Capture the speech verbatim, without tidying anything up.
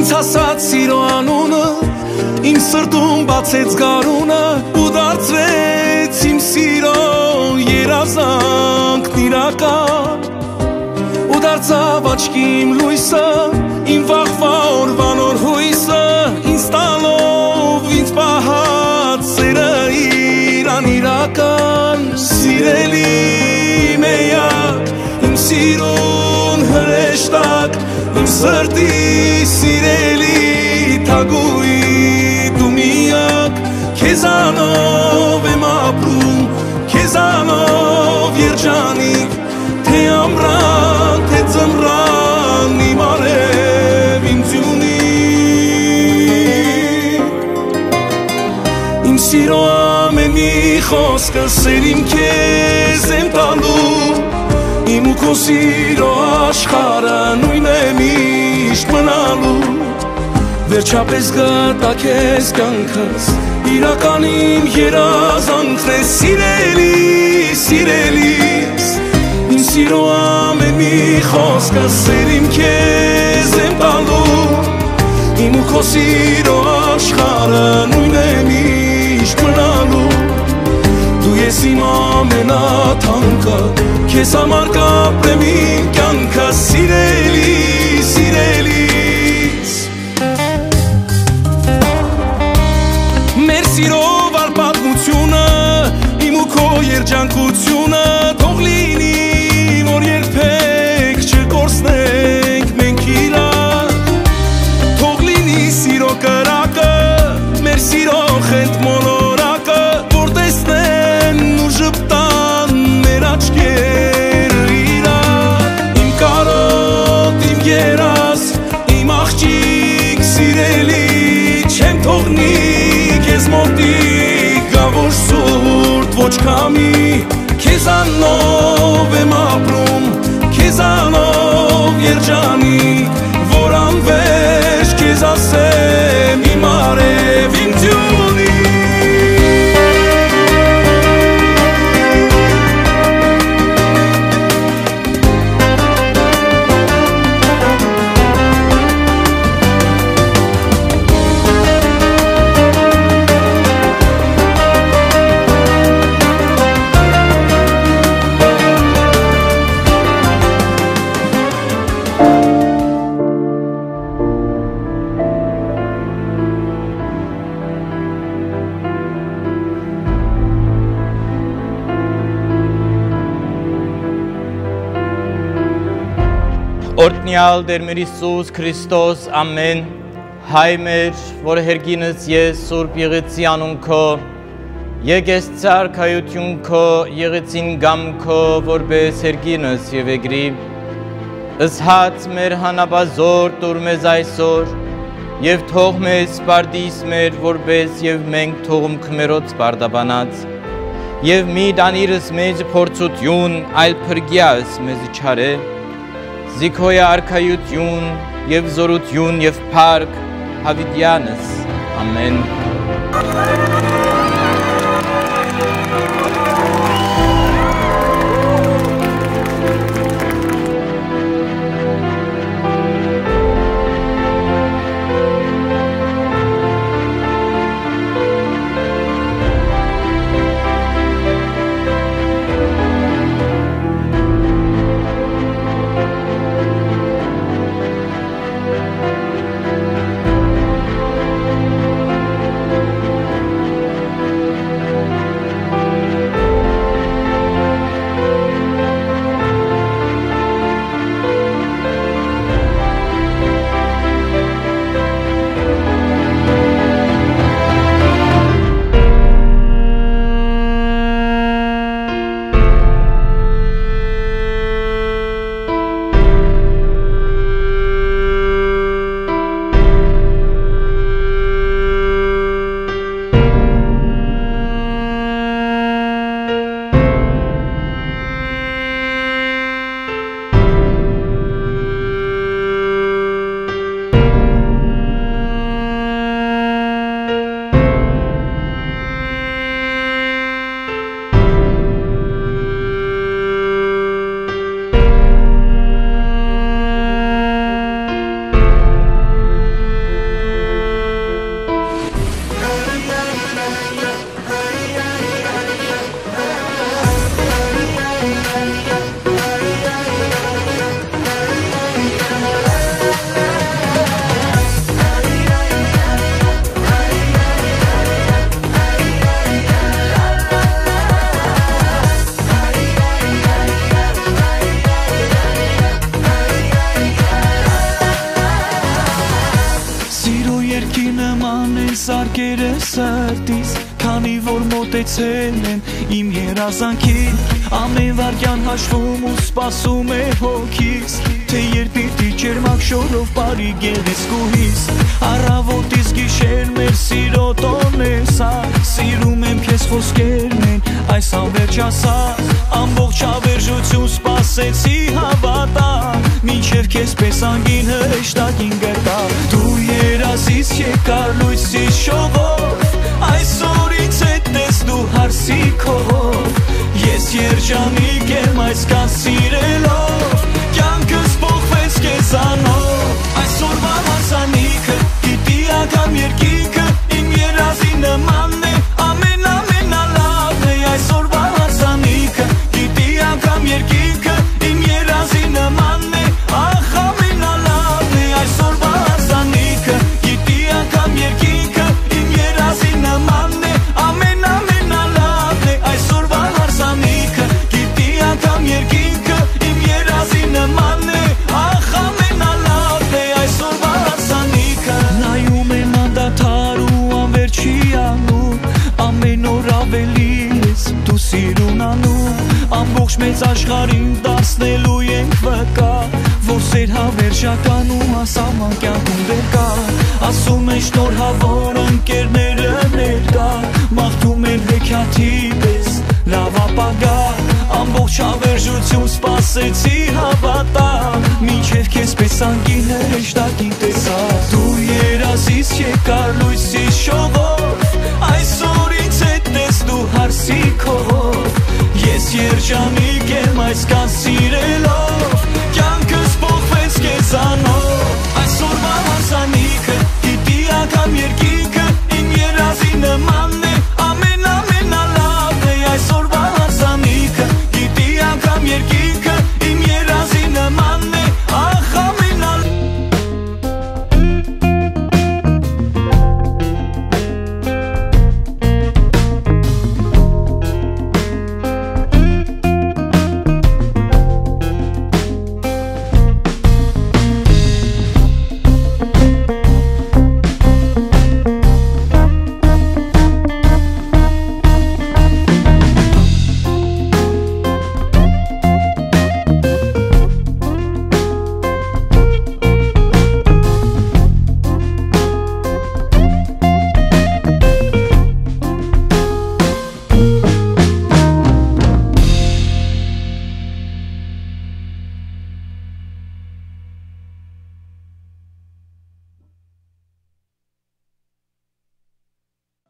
ինձ հասած սիրո անունը իմ սրտում բացեց գարունը ու դարձրեց իմ սիրո երազանքն իրական ու դարձավ աչքի իմ լույսը իմ վաղվա օրվա նոր հույսը ինձ տալով ինձ պահած սերը իրան իրական սիրելի մեյակ իմ սիրուն հրեշտակ իմ սրտի սիրելի թագուի դու միակ քեզանով եմ ապրում քեզանով երջանիկ թե ամռան թե ձմռան իմ արև ինձ ունի իմ սիրո ամեն մի խոսքը սերիմ քեզ եմ տալու իմ ու քո սիրո աշխարհը նույնն է միշտ մնալու վերջապես գտա քեզ կյանքս իրական իմ երազանքն է սիրելի սիրելիս իմ սիրո ամեն մի խոսքը սերիմ քեզ եմ տալու իմ ու քո սիրո աշխարհը նույնն է միշտ մնալու դու ես իմ ամենաթանկը քեզ համար կապրեմ իմ կյանքը սիրելի սիրելիս մեր սիրով առ պատմությունը իմ ու քո երջանկությունը թող լինի որ երբեք չկորցնենք մենք իրար թող լինի սիրո կրակը մեր սիրո խենթ մոլորակը որ տեսնեն ու ժպտան մեր աչքերը իրար իմ կարոտ իմ երաս իմ աղջիկ սիրելի չեմ թողնի քեզ մոտիկ գավոր սուրտ ոչ կամի քեզանով եմ ապրում քեզանով երջանիկ որ անվերջ քեզ ասեմ իմ արև ինձ ունի Օրհնյալ Տեր մեր Հիսուս Քրիստոս ամեն հայ մեր որ հերգինս ես Սուրբ եղեցի անուն քո եկես ցարքայություն քո եղեցին գամ քո որպես հերգինս եւ էգրի ըսհաց մեր հանապազոր տուր մեզ այսօր եւ թող մեզ սպարտիս մեր որպես եւ մենք թողում քմերոց սպարտաբանած եւ մի դանիրս մեզ փորձություն այլ փրկյաս մեզ չարե Զիքոյ արքայություն եւ զորություն եւ փառք հավիտյանս ամեն սրտիս, քանի որ մոտեցել են իմ երազանքին, ամեն վարքյան հաշվում ու սպասում է հոգիս, թե երբ պիտի ջերմակ շորով բարի գեղեցկուհիս, առավոտից գիշեր մեր սիրո տոնն է սա, սիրում եմ քեզ խոսքերն են այս անվերջասար, ամբողջ հավերժություն սպասեցի հավատա, մինչև քեզ պես անգին հրեշտակին գտա, դու երազից եկար լույսից շողով, այսօր ինձ հետ ես դու հարսի քով, ես երջանիկ եմ այսքան սիրելով, կյանքս փոխվեց քեզանով, այսօրվա հարսանիքը, գիտի անգամ երկինքը, իմ երազի նմանն է, ամեն ամենալավն է, այսօրվա հարսանիքը, գիտի անգամ երկինքը, իմ երազի նմանն է, ախ ամենալավն է, այսօրվա հարսանիքը, գիտի անգամ երկինքը, իմ երազի նմանն է, ամեն ամենալավն է, այսօրվա հարսանիքը, գիտի անգամ երկինքը, իմ երազի նմանն է, ախ ամենալավն է, այսօրվա հարսանիքը, նայում եմ անդադար ու անվերջի անում, ամեն օր ավելի ես դու սիրուն անում, ամբողջ մեծ աշխարհին դարձնելու ենք վկա, որ սեր հավերժականում ասաման կյանքում դեր կա, ասում են շնորհավոր ընկերները ներկա, մաղթում են հեքիաթի պես լավ ապագա, ամբողջ հավերժություն սպասեցի հավատա, մինչև քեզ պես անգին հրեշտակին տեսա, դու երազից եկար լույսից շողով, այսօր ինձ հետ ես դու հարսի քով, ես երջանիկ եմ այսքան սիրելով,